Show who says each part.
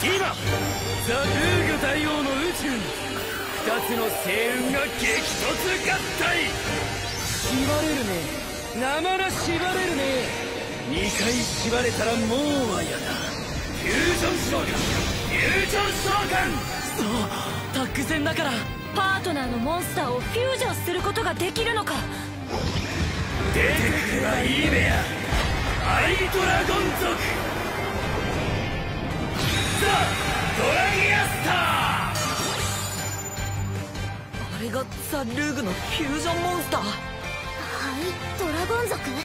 Speaker 1: 今ザ・ルーグ大王の宇宙に2つの星雲が激突合体。縛れるね。生ら縛れるね。2回縛れたらもうはやだ。フュージョン召喚、フュージョン召喚。
Speaker 2: そう、タッグ戦だから
Speaker 3: パートナーのモンスターをフュージョンすることができるのか。
Speaker 1: 出てくればいいべや、アイドラゴン族ザ・ドラギアスター。
Speaker 2: あれがザ・ルーグのフュージョンモンスター。
Speaker 3: ドラゴン族？